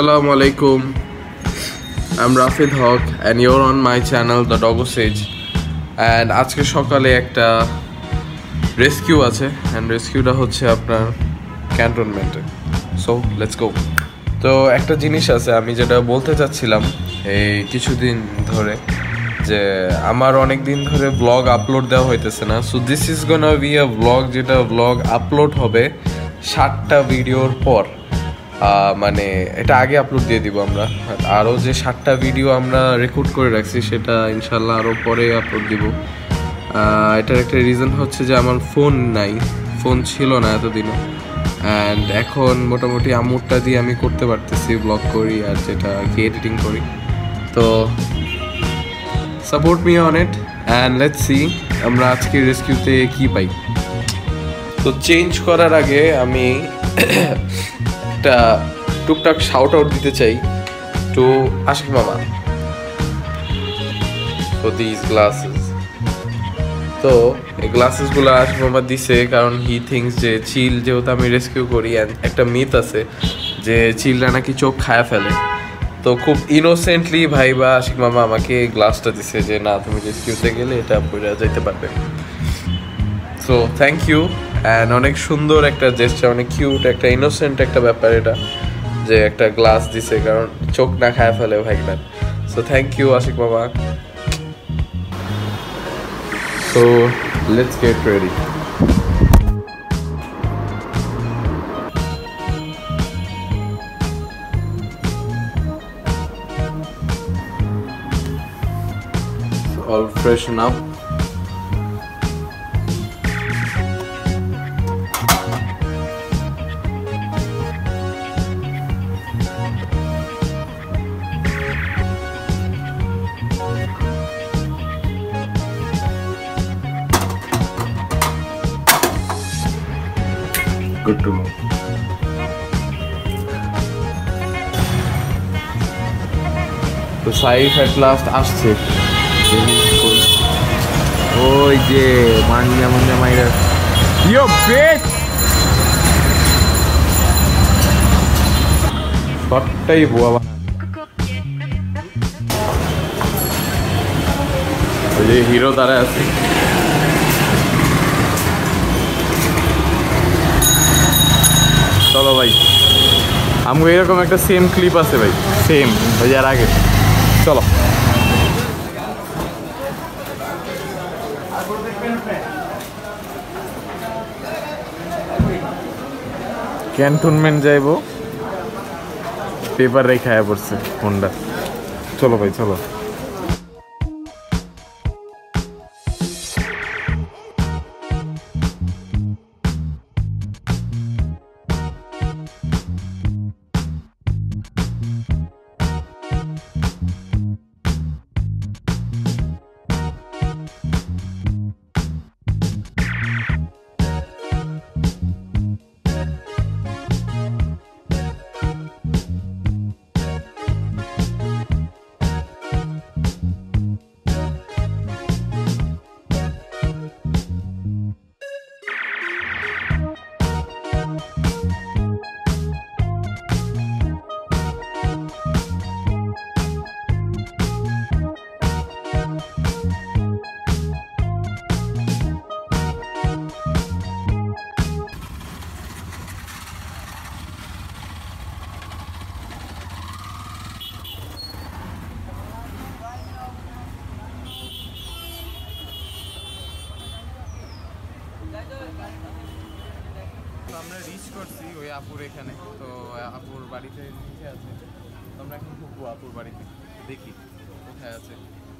Assalamu alaikum. I'm Rafid Haq and you're on my channel The Doggo Sage. And আজকে সকালে একটা rescue আছে and রেস্কিউটা হচ্ছে আপনার ক্যান্টনমেন্টে। So let's go. তো একটা জিনিস আছে আমি যেটা বলতে চাচ্ছিলাম এই কিছুদিন ধরে যে আমার অনেক দিন ধরে ব্লগ আপলোড দেওয়া হইতেছে না। So this is gonna be a vlog, যেটা ব্লগ আপলোড হবে 7টা ভিডিওর পর। মানে এটা আগে আপলোড দিয়ে দিব আমরা, আরও যে 7টা ভিডিও আমরা রেকর্ড করে রাখছি সেটা ইনশাল্লাহ আরও পরে আপলোড দিব। এটার একটা রিজন হচ্ছে যে আমার ফোন নাই, ফোন ছিল না এতদিনও, অ্যান্ড এখন মোটামুটি আমুরটা দিয়ে আমি করতে পারতেছি, ব্লগ করি আর যেটা আর কি এডিটিং করি। তো support me on it and let's see আমরা আজকে রেস্কিউতে কি পাই। তো চেঞ্জ করার আগে আমি একটা টুকটাক শাউট আউট দিতে চাই টু আশিক মামা ফর দিস গ্লাসেস। তো এই গ্লাসেসগুলো আশিক মামা দিছে কারণ হি থিঙ্কস যে চিল যেহেতু আমি রেস্কিউ করি, অ্যান্ড একটা মিথ আছে যে চিলরা নাকি চোখ খায়া ফেলে। তো খুব ইনোসেন্টলি ভাই বা আশিক মামা আমাকে গ্লাসটা দিছে যে না তুমি রেস্কিউতে গেলে এটা পড়ে যেতে পারবে। সো থ্যাংক ইউ, অ্যান্ড অনেক সুন্দর একটা জেস্টার, অনেক কিউট একটা ইনোসেন্ট একটা ব্যাপার এটা, যে একটা গ্লাস দিছে কারণ চোখ না খায় ফেলে ভাইগনার। সো থ্যাংক ইউ আশিক মামা। So let's get ready. All freshen up. Good to know. তো সাইফ এট লাস্ট আসছে। ওই যে মান্না মান্না মাইরা ইয়ো বেট শটটাই বোয়া বানা। ওই যে হিরো দাঁড়ায় আছে, চলো ভাই আমাকে এরকম একটা সেম ক্লিপ আছে ভাই, সেম ওই যে আর আগে। চলো ক্যান্টনমেন্ট যাইব, পেপার রেখে পড়ছে ফোনটা। চলো ভাই চলো। আমরা রিচ করছি ওই আপুর এখানে। তো আপুর বাড়িতে নিচে আছে, আমরা এখন ঢুকবো আপুর বাড়িতে, দেখি কোথায় আছে।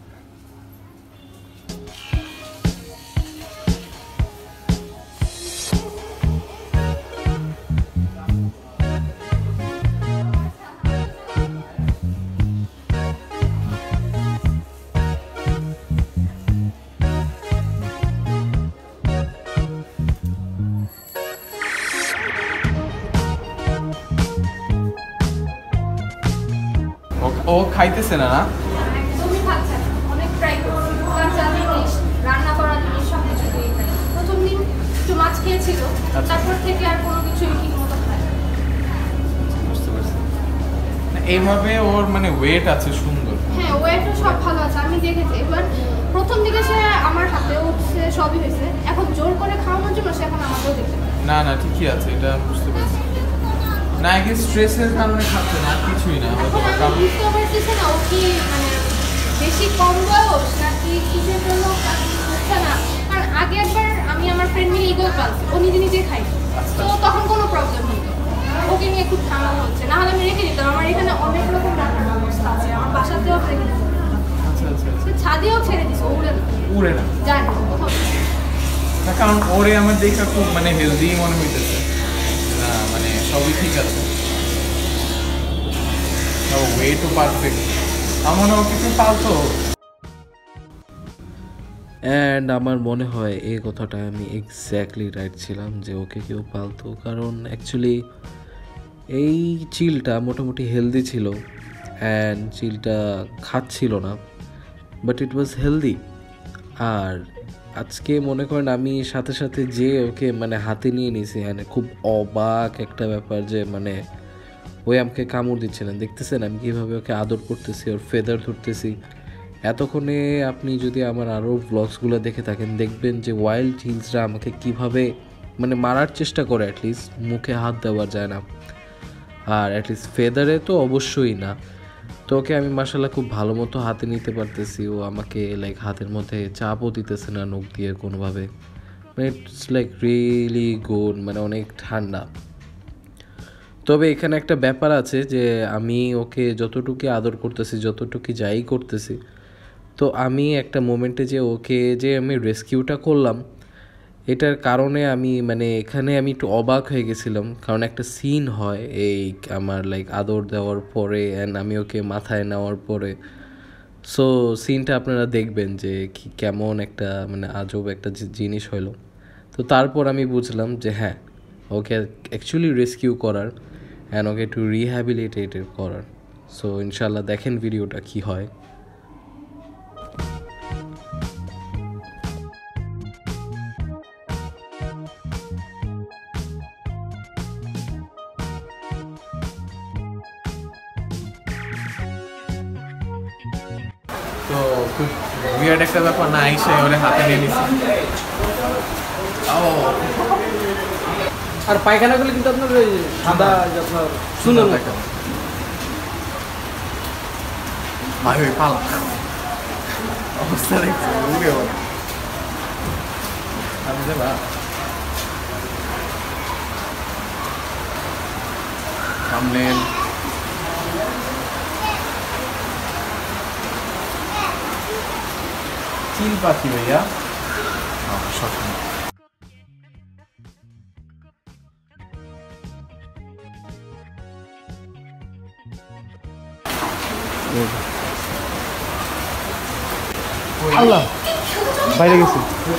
ও খাইতেছে না? একদমই খাচ্ছে না, অনেক ট্রাই করছি, কাঁচা জিনিস রান্না করা জিনিস সব কিছু দিয়ে খাই। প্রথম দিন একটু মাছ খেয়েছিল, তারপর থেকে আর কোনো কিছুই ঠিক মতো খায় না। বুঝতে পারছি। এইভাবে ওর মানে ওয়েট আছে সুন্দর। হ্যাঁ ওয়েটও সব ভালো আছে, আমি দেখেছি। এবার প্রথম দিকে সে আমার হাতে উঠছে, সবই হয়েছে, এখন জোর করে খাওয়ানোর জন্য সে এখন আমাকেও দেখতে পারে। না না ঠিকই আছে, এটা বুঝতে পারছি। না আগে স্ট্রেসের কারণে খাচ্ছে না, কিছুই না। এখন আমি বুঝতে পারতেছি না ও কি মানে বেশি কম বয়স নাকি কিসের জন্য হচ্ছে না। কারণ আগে একবার আমি আমার ফ্রেন্ড মিলে ইগল পালছি, ও নিজে নিজে খাই, তো তখন কোনো প্রবলেম হতো। ওকে নিয়ে খুব ঠান্ডা হচ্ছে, নাহলে আমি রেখে দিতাম। আমার এখানে অনেক রকম রান্নার ব্যবস্থা আছে, আমার বাসাতেও রেখে দিতাম। আচ্ছা আচ্ছা আচ্ছা। ছাদেও ছেড়ে দিছে, উড়ে না উড়ে না জানি কোথাও না, কারণ ওরে আমার দেখা খুব মানে হেলদি মনে হইতেছে না, মানে সবই ঠিক আছে, ওয়েটও পারফেক্ট। আমার কিছু পালতো। অ্যান্ড আমার মনে হয় এই কথাটা আমি এক্স্যাক্টলি রাইট ছিলাম যে ওকে কেউ পালতো, কারণ অ্যাকচুয়ালি এই চিলটা মোটামুটি হেলদি ছিল অ্যান্ড চিলটা খাচ্ছিল না, বাট ইট ওয়াজ হেলদি। আর আজকে মনে করেন আমি সাথে সাথে যে ওকে মানে হাতে নিয়ে নিয়েছি, মানে খুব অবাক একটা ব্যাপার যে মানে ওই আমাকে কামড় দিচ্ছে না, দেখতেছেন আমি কীভাবে ওকে আদর করতেছি, ওর ফেদার ধরতেছি। এতক্ষণে আপনি যদি আমার আরও ব্লগসগুলো দেখে থাকেন দেখবেন যে ওয়াইল্ড হিলসরা আমাকে কিভাবে মানে মারার চেষ্টা করে, অ্যাটলিস্ট মুখে হাত দেওয়া যায় না, আর অ্যাটলিস্ট ফেদারে তো অবশ্যই না। তো ওকে আমি মাশাআল্লাহ খুব ভালো মতো হাতে নিতে পারতেছি, ও আমাকে লাইক হাতের মধ্যে চাপও দিতেছে না নখ দিয়ে কোনোভাবে, মানে ইটস লাইক রিয়েলি গুড, মানে অনেক ঠান্ডা। তবে এখানে একটা ব্যাপার আছে যে আমি ওকে যতটুকু আদর করতেছি, যতটুকু যাই করতেছি, তো আমি একটা মোমেন্টে যে ওকে যে আমি রেস্কিউটা করলাম, এটার কারণে আমি মানে এখানে আমি একটু অবাক হয়ে গেছিলাম। কারণ একটা সিন হয় এই আমার লাইক আদর দেওয়ার পরে অ্যান্ড আমি ওকে মাথায় নেওয়ার পরে, সো সিনটা আপনারা দেখবেন যে কেমন একটা মানে আজব একটা জিনিস হলো। তো তারপর আমি বুঝলাম যে হ্যাঁ, ওকে অ্যাকচুয়ালি রেস্কিউ করার অ্যান্ড ওকে একটু রিহ্যাবিলিটেটেড করার। সো ইনশাল্লাহ দেখেন ভিডিওটা কি হয়। তো খুব উইয়ার্ড একটা ব্যাপার না, আইসে ওরে হাতে নিয়ে নিছি। আর পায়খানাগুলো কিন্তু আপনার ওই সাদা আপনার সুন্দর দেখা ভাই ওই পালা অবস্থা দেখছি উড়ে ওরা আমি যাবা সামনে চিল পাখি ভাইয়া সবসময় আল্লাহ বাইরে গেছি।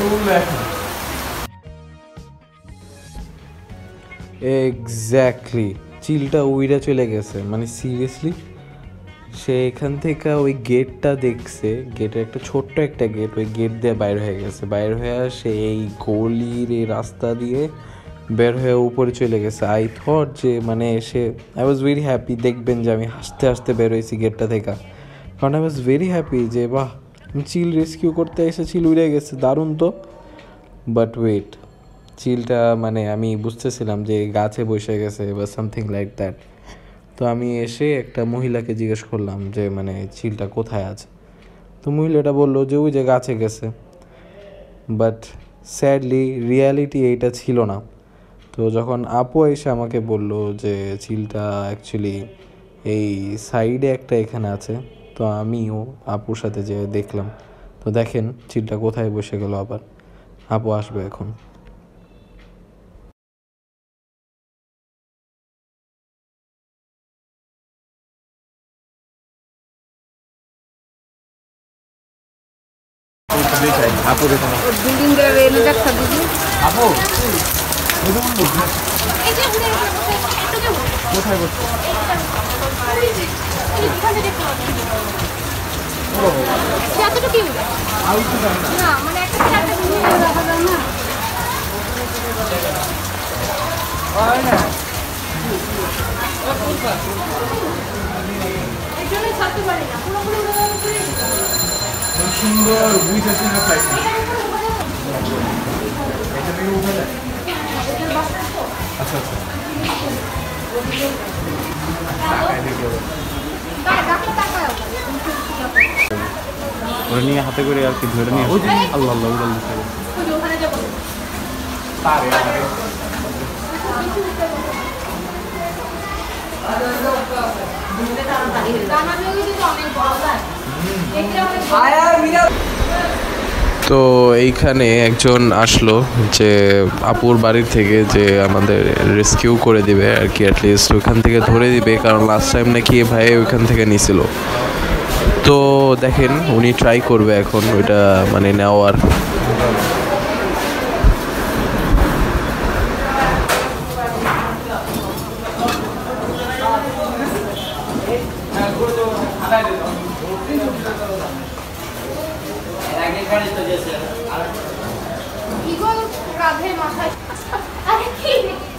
এক্স্যাক্টলি চিলটা উইরা চলে গেছে, মানে সিরিয়াসলি সে এখান থেকে ওই গেটটা দেখছে, গেটের একটা ছোট্ট একটা গেট, ওই গেট দিয়ে বাইর হয়ে গেছে, বাইর হয়ে সে এই গলির এই রাস্তা দিয়ে বের হয়ে উপরে চলে গেছে। আই থট যে মানে আই ওয়াজ ভেরি হ্যাপি, দেখবেন যে আমি হাসতে হাসতে বের হয়েছি গেটটা থেকে, কারণ আই ওয়াজ ভেরি হ্যাপি যে বাহ চিল রেস্কিউ করতে এসে চিল উড়ে গেছে, দারুণ তো। বাট ওয়েট, চিলটা মানে আমি বুঝতেছিলাম যে গাছে বসে গেছে বা সামথিং লাইক দ্যাট। তো আমি এসে একটা মহিলাকে জিজ্ঞেস করলাম যে মানে চিলটা কোথায় আছে, তো মহিলাটা বললো যে ওই যে গাছে গেছে। বাট স্যাডলি রিয়ালিটি এইটা ছিল না। তো যখন আপু এসে আমাকে বললো যে চিলটা অ্যাকচুয়ালি এই সাইডে একটা এখানে আছে, তো আমিও আপুর সাথে যে দেখলাম, তো দেখেন চিলটা কোথায় বসে গেল। আবার আপু আসবে এখন। আপু দেখুন বিল্ডিং এর এনে দেখা দিবি আপু এই যে উড়ে একটু যে কোথায় বসছে? এখানে দেখো এতটুকু উড়ে না, মানে একটা চারটা ঘুরে রাখা যায় না। এর জন্য ছাড়তে পারি না, পুরোপুরি উড়াল করে দিতে হবে। সুন্দর বুঝেছি না সাইড এটার উপরে উঠে যাবে। এটা থেকে উঠে যায়। এটার বাসা তো। আচ্ছা আচ্ছা ডাক্তার টাকায় হবে। ওরা নিয়ে হাতে করে আর কি ধরে নিয়ে আল্লাহ আল্লাহ উড়াল দিতে হবে। ওই যে ওখানে যাবো। তারে আরে রান্না বিভাগে কিন্তু অনেক বড় যায়। দেখলে অনেক বড়। তো এইখানে একজন আসলো যে আপুর বাড়ির থেকে যে আমাদের রেস্কিউ করে দিবে আর কি, অ্যাটলিস্ট ওইখান থেকে ধরে দিবে, কারণ লাস্ট টাইম নাকি ভাই ওইখান থেকে নিছিল। তো দেখেন উনি ট্রাই করবে এখন ওইটা মানে নেওয়ার। ঈগল কাঁধে মাথায়। আরে কি?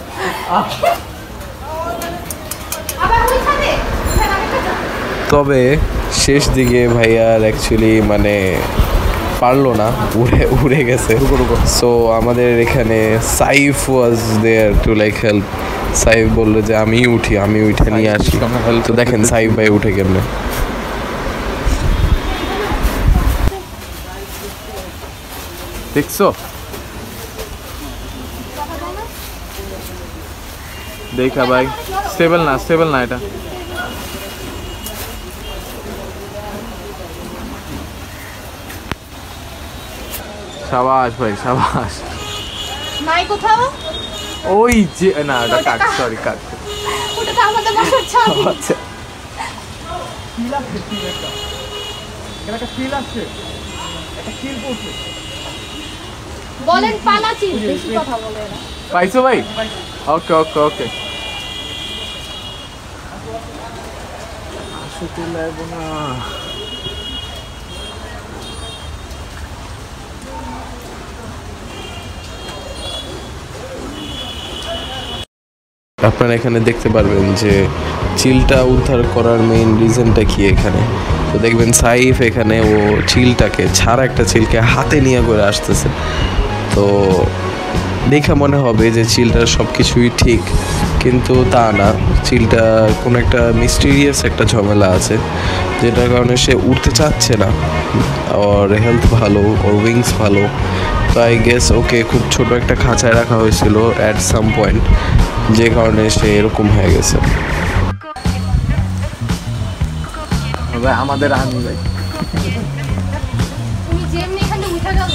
আবার ওইখানে? ওইখানে আরেকটা যাবে। তবে শেষ দিকে ভাইয়ার অ্যাকচুয়ালি মানে পারলো না, উড়ে গেছে। সো আমাদের এখানে Saif was there to like help. Saif বললো যে আমি উঠে নিয়ে আসি। তো দেখেন সাইফ ভাই উঠে কেমনে। দেখছো দেখা ভাই স্টেবল না এটা। সাবাস ভাই সাবাস। নাই কোথাও? ওই যে না ওটা কাট, সরি কাট। ওটা তো আমাদের বাসার ছাদ। আচ্ছা বলেন পালাচি, বেশি কথা বলে না। পাইছো ভাই? ওকে ওকে ওকে। আসতে লাগবো না। আপনারা এখানে দেখতে পারবেন যে চিলটা উদ্ধার করার মেইন রিজনটা কি এখানে। তো দেখবেন সাইফ এখানে ও চিলটাকে ছাড়া একটা চিলকে হাতে নিয়ে করে আসতেছে। তো দেখে মনে হবে যে চিলটার সব কিছুই ঠিক, কিন্তু তা না। চিলটা কোনো একটা মিস্টিরিয়াস একটা ঝামেলা আছে, যেটার কারণে সে উঠতে চাচ্ছে না। ওর হেলথ ভালো, ওর উইংস ভালো। তো আই গেস ওকে খুব ছোট একটা খাঁচায় রাখা হয়েছিল অ্যাট সাম পয়েন্ট, যে কারণে সে এরকম হয়ে গেছে। ভাই আমাদের আনি ভাই। তুমি যেমনি এখানে উঠে গেল।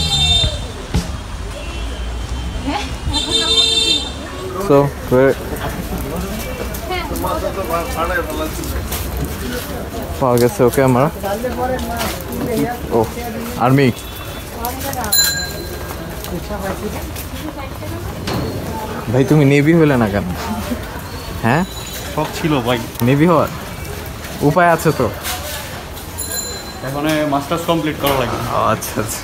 হ্যাঁ এখন আমার কি হবে? সো হ্যাঁ পাওয়া গেছে ওকে আমরা। ও আর্মি ভাই তুমি নেভি হলে না কেন? হ্যাঁ সব ছিল ভাই, নেভি হওয়ার উপায় আছে তো? এখন মাস্টার্স কমপ্লিট করা লাগবে। আচ্ছা আচ্ছা।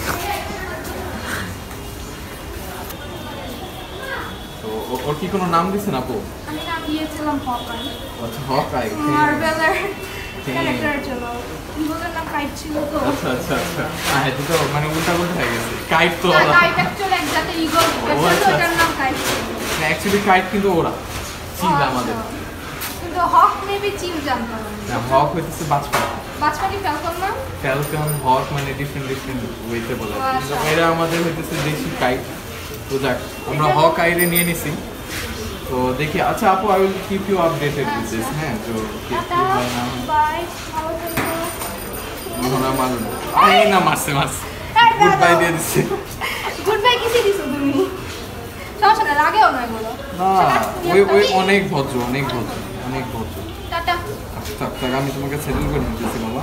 তো ওর কি কোনো নাম দিছেন আপু? আমি নাম দিয়েছিলাম হকাই। আচ্ছা হকাই। মার্বেলের ক্যারেক্টারের জন্য। ঈগলের নাম কাইট ছিল তো। আচ্ছা আচ্ছা আচ্ছা। এটা তো মানে উল্টা হয়ে গেছে। কাইট তো না, ওরা। কাইট অ্যাকচুয়ালি এক জাতের ঈগল। আচ্ছা। ওটার নাম কাইট ছিল। অ্যাকচুয়ালি কাইট কিন্তু ওরা চিল আমাদের। কিন্তু হক মেবি চিল জানতাম আমি। না, হক হইতেছে বাজপাখি। বাজপাখি ফ্যালকন না? ফ্যালকন হক মানে ডিফারেন্ট ওয়েতে বলে। আচ্ছা। কিন্তু এরা আমাদের হইতেছে দেশি কাইট। তো যাক আমরা হক আইরে নিয়ে নিছি। তো দেখি। আচ্ছা আপু, I will keep you updated with this. হ্যাঁ তো টাটা, বাই, ভালো থেকো। মোহনা মালুন আই না মারছে গুড বাই দিয়ে দিচ্ছে। গুড বাই কিসে দিছো তুমি? সমস্যা না, লাগেও না এগুলো। না ওই অনেক ভদ্র। টাটা। থাক আমি তোমাকে সেটেল করে নিতেছি বাবা।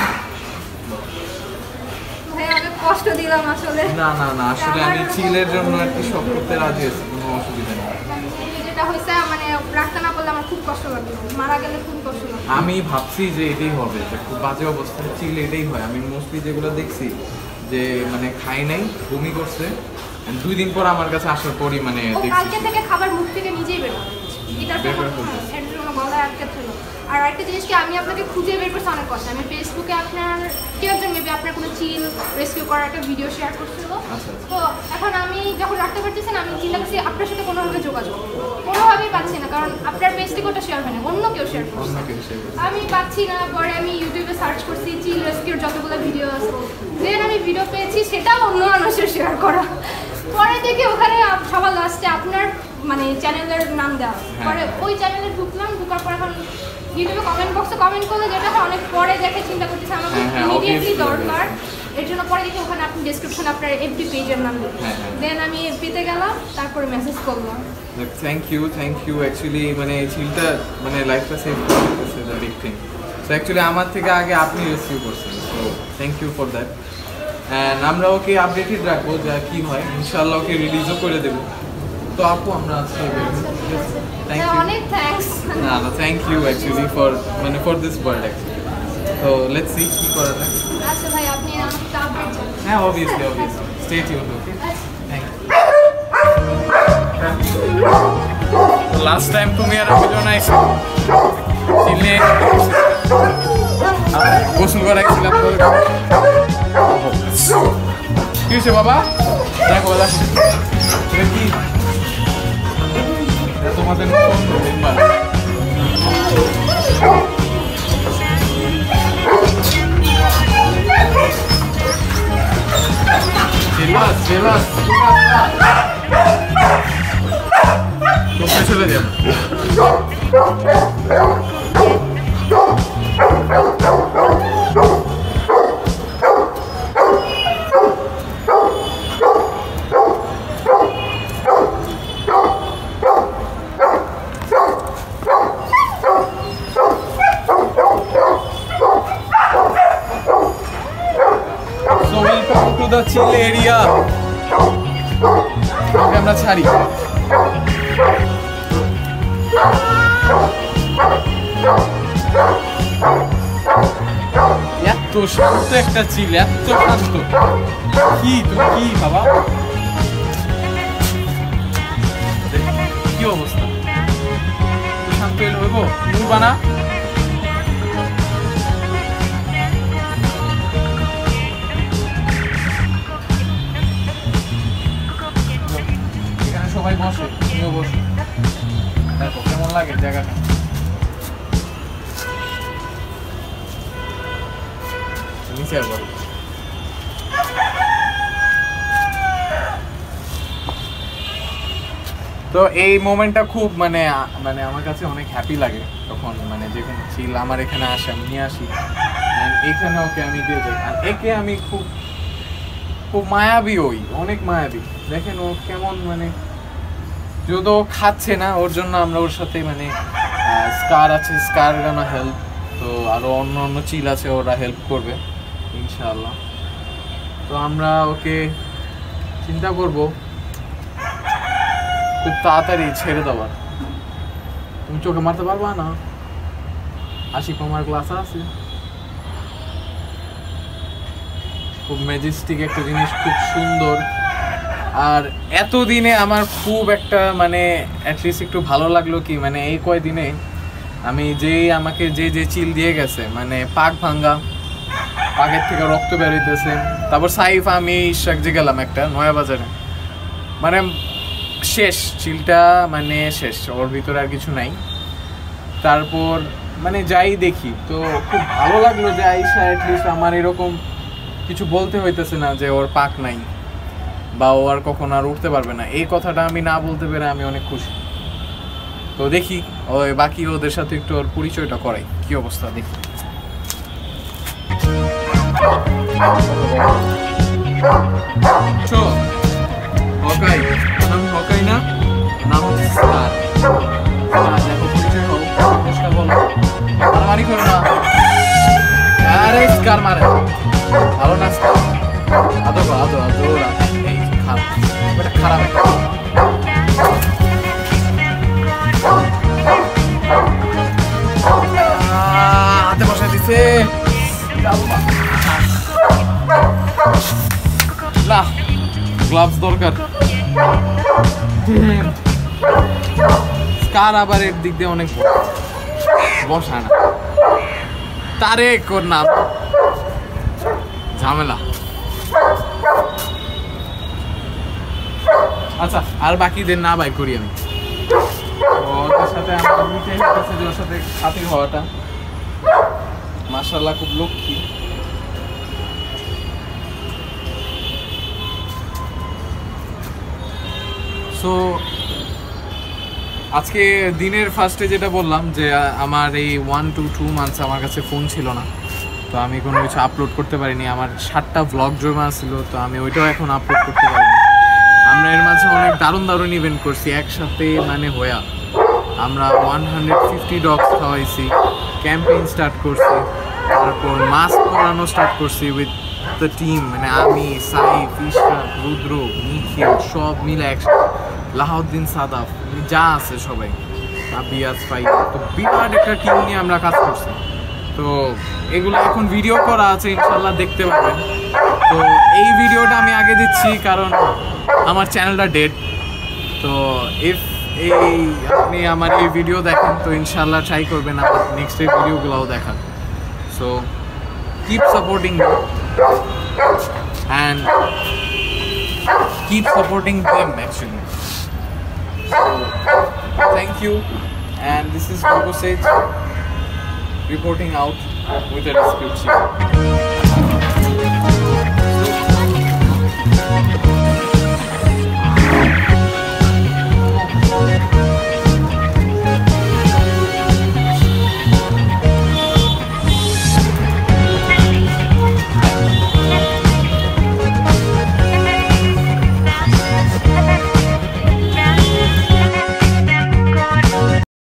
ভাই অনেক কষ্ট দিলাম আসলে। না আসলে আমি চিলের জন্য আর কি সব করতে রাজি আছি, কোনো অসুবিধা নেই। যেটা হয়েছে মানে রাখতে না পারলে আমার খুব কষ্ট লাগবে, মারা গেলে খুব কষ্ট লাগবে। আমি ভাবছি যে এটাই হবে, যে খুব বাজে অবস্থায় চিল এটাই হয়। আমি মোস্টলি যেগুলো দেখছি যে মানে খাই নাই, বমি করছে, 2 দিন পর আমার কাছে আসার পরই মানে ও দেখছি কালকে থেকে খাবার মুখ থেকে নিজেই বের করে দিচ্ছে। এটার বের করে কোনো ফেলছে। এর জন্য গলায় আটকে ছিল। আর একটা জিনিস কি, আমি আপনাকে খুঁজে বের করছি অনেক কষ্ট। আমি ফেসবুকে আপনার কেউ একজন মেবি আপনার কোনো চিল রেস্কিউ করার একটা ভিডিও শেয়ার করছিল। তো এখন আমি যখন রাখতে পারতেছি না, আমি চিন্তা করছি আপনার সাথে কোনোভাবে যোগাযোগ, কোনোভাবেই পাচ্ছি না, কারণ আপনার পেজ থেকে ওটা শেয়ার হয় না, অন্য কেউ শেয়ার করছে, আমি পাচ্ছি না। পরে আমি ইউটিউবে সার্চ করছি চিল রেস্কিউর যতগুলো ভিডিও আছে, দেন আমি ভিডিও পেয়েছি সেটাও অন্য মানুষের শেয়ার করা। পরে দেখি ওখানে সবার লাস্টে আপনার মানে চ্যানেলের নাম দেওয়া, পরে ওই চ্যানেলে ঢুকলাম, ঢুকার পর এখন ইউটিউবে কমেন্ট বক্সে কমেন্ট করলে যেটা অনেক পরে দেখে চিন্তা করতেছে আমাকে ইমিডিয়েটলি দরকার, এর জন্য পরে দেখি ওখানে আপনি ডেসক্রিপশনে আপনার এফবি পেজের নাম দিন। দেন আমি এফবিতে গেলাম, তারপরে মেসেজ করলাম। থ্যাংক ইউ অ্যাকচুয়ালি মানে চিলটা মানে লাইফটা সেভ করতেছে the big thing. So actually আমার থেকে আগে আপনি রেস্কিউ করছেন, so thank you for that. And আমরা ওকে আপডেটেড রাখবো যা কী হয়, ইনশাআল্লাহ ওকে রিলিজও করে দেবো। তো আপু আমরা আজকে থ্যাংক ইউ। অনেক থ্যাঙ্কস। না thank you actually for this world actually. তো লেটস সি কী করা যায়। আচ্ছা ভাই, আপনি আমাকে আপডেট জানান। হ্যাঁ obviously stay tuned. Okay thank you. Last time তুমি আর আমি জন আইছো চিলে গোসল করাইছিলাম তোর। কি হয়েছে বাবা? দেখো লাস্ট কি তোমাদের মেম্বার Silas, কোথায় চলে যাবে? So welcome to the chill area. আমরা ছাড়ি এত শান্ত একটা চিল, এত শান্ত। কি তুমি কি বাবা, কি অবস্থা? শান্ত হইলে হইব? মুরবা না? সবাই বসে, তুমিও বসো, দেখো কেমন লাগে জায়গাটা। নিচে আর বলো। তো এই মোমেন্টটা খুব মানে আমার কাছে অনেক হ্যাপি লাগে তখন, মানে যেখানে চিল আমার এখানে আসে আমি নিয়ে আসি, এখানে ওকে আমি দিয়ে যাই। আর একে আমি খুব মায়াবী, অনেক মায়াবী। দেখেন ও কেমন, মানে যদিও খাচ্ছে না, ওর জন্য আমরা ওর সাথে মানে স্কার আছে, স্কার গানা হেল্প, তো আরও অন্য চিল আছে, ওরা হেল্প করবে ইনশাআল্লাহ। তো আমরা ওকে চিন্তা করব খুব তাড়াতাড়ি ছেড়ে দেওয়ার। তুমি চোখে মারতে পারবা না? আশিক আমার ক্লাস আছে, খুব ম্যাজেস্টিক একটা জিনিস, খুব সুন্দর। আর এতদিনে আমার খুব একটা মানে অ্যাটলিস্ট একটু ভালো লাগলো কি, মানে এই কয়দিনে আমি আমাকে যে চিল দিয়ে গেছে, মানে পাক ভাঙ্গা, পাকের থেকে রক্ত বেরোইতেছে। তারপর সাইফ আমি ইশাক যে গেলাম একটা নয়া বাজারে, মানে শেষ চিলটা, মানে শেষ, ওর ভিতরে আর কিছু নাই। তারপর মানে যাই দেখি, তো খুব ভালো লাগলো যে আইসা অ্যাটলিস্ট আমার এরকম কিছু বলতে হইতেছে না যে ওর পাক নাই বা ও আর কখন আর উঠতে পারবে না, এই কথাটা আমি না বলতে পেরে আমি অনেক খুশি। তো দেখি ওই বাকি ওদের সাথে একটু ওর পরিচয়টা করাই, কি অবস্থা দেখি। হকাই, নাম হকাই না, নাম হচ্ছে স্টার। দেখো পরিচয় হোক, নমস্কার বলো, মারামারি করো না। আরে স্কার মারে ভালো না, স্কার আদো এই খারাপ, এটা খারাপ একটা। হাতে বসা দিছে না, গ্লাভস দরকার। স্কার আবার এর দিক দিয়ে অনেক বড়, বসা না তারেক ওর নাম ঝামেলা। আচ্ছা আর বাকিদের না বাই করি আমি। ওদের সাথে আমার দুইটাই হচ্ছে যে ওর সাথে খাতির হওয়াটা মাশাআল্লাহ খুব লক্ষ্মী। সো আজকে দিনের ফার্স্টে যেটা বললাম যে আমার এই 1 to 2 মান্থস আমার কাছে ফোন ছিল না, তো আমি কোনো কিছু আপলোড করতে পারিনি। আমার 7টা ব্লগ জমা ছিল, তো আমি ওইটাও এখন আপলোড করতে পারিনি। আমরা এর মাঝে অনেক দারুণ দারুণ ইভেন্ট করছি একসাথে, মানে হইয়া আমরা 150 ডগস খাওয়াইছি, ক্যাম্পেইন স্টার্ট করছি, তারপর মাস্ক পরানো স্টার্ট করছি উইথ দ্য টিম, মানে আমি, সাইফ, ইশরাক, রুদ্র, নিখিল সব মিলে একসাথে, লাহাউদ্দিন সাদাফ যা আছে সবাই, আবিয়াস ফাই, তো বিরাট একটা টিম নিয়ে আমরা কাজ করছি। তো এগুলো এখন ভিডিও করা আছে, ইনশাল্লাহ দেখতে পাবেন। তো এই ভিডিওটা আমি আগে দিচ্ছি কারণ আমার চ্যানেলটা ডেড। তো ইফ আপনি আমার এই ভিডিও দেখেন তো ইনশাল্লাহ ট্রাই করবেন আমার নেক্সট এই ভিডিওগুলোও দেখার। So keep supporting me and keep supporting them actually. Thank you, and this is Dogo Sage reporting out with a rescue chief.